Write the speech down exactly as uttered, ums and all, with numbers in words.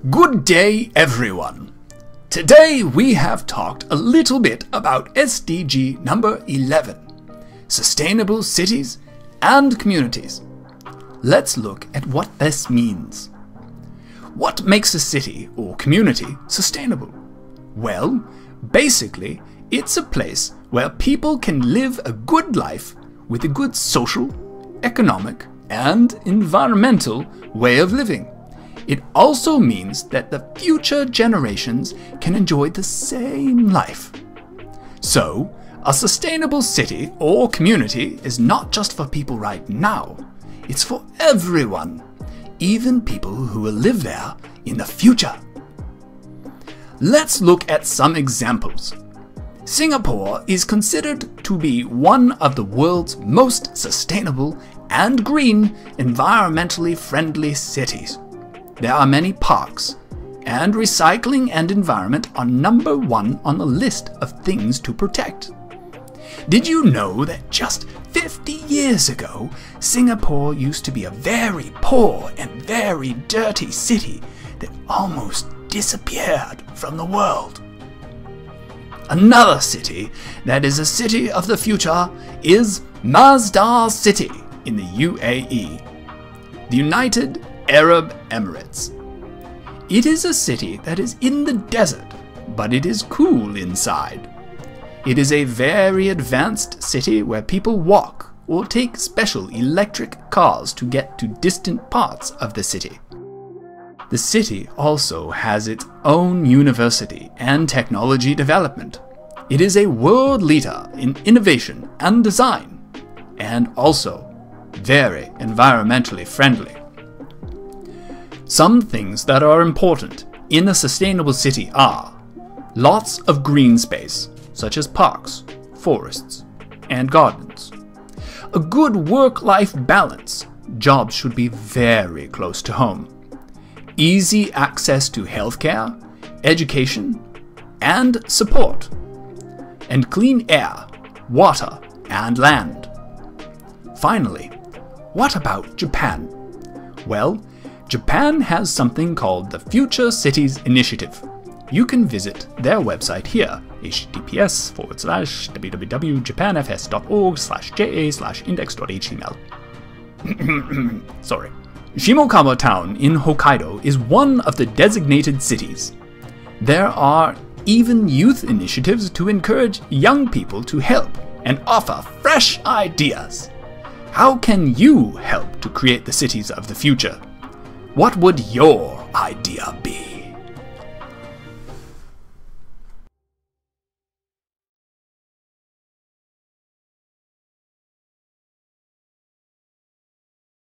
Good day, everyone. Today we have talked a little bit about S D G number eleven, Sustainable Cities and Communities. Let's look at what this means. What makes a city or community sustainable? Well, basically, it's a place where people can live a good life with a good social, economic, and environmental way of living. It also means that the future generations can enjoy the same life. So, a sustainable city or community is not just for people right now, it's for everyone, even people who will live there in the future. Let's look at some examples. Singapore is considered to be one of the world's most sustainable and green, environmentally friendly cities. There are many parks, and recycling and environment are number one on the list of things to protect. Did you know that just fifty years ago, Singapore used to be a very poor and very dirty city that almost disappeared from the world? Another city that is a city of the future is Masdar City in the U A E, the United Arab Emirates. It is a city that is in the desert, but it is cool inside. It is a very advanced city where people walk or take special electric cars to get to distant parts of the city. The city also has its own university and technology development. It is a world leader in innovation and design, and also very environmentally friendly. Some things that are important in a sustainable city are lots of green space, such as parks, forests, and gardens. A good work-life balance. Jobs should be very close to home. Easy access to healthcare, education, and support. And clean air, water, and land. Finally, what about Japan? Well, Japan has something called the Future Cities Initiative. You can visit their website here, https forward slash www.japanfs.org slash ja slash index.html. Sorry. Shimokawa Town in Hokkaido is one of the designated cities. There are even youth initiatives to encourage young people to help and offer fresh ideas. How can you help to create the cities of the future? What would your idea be?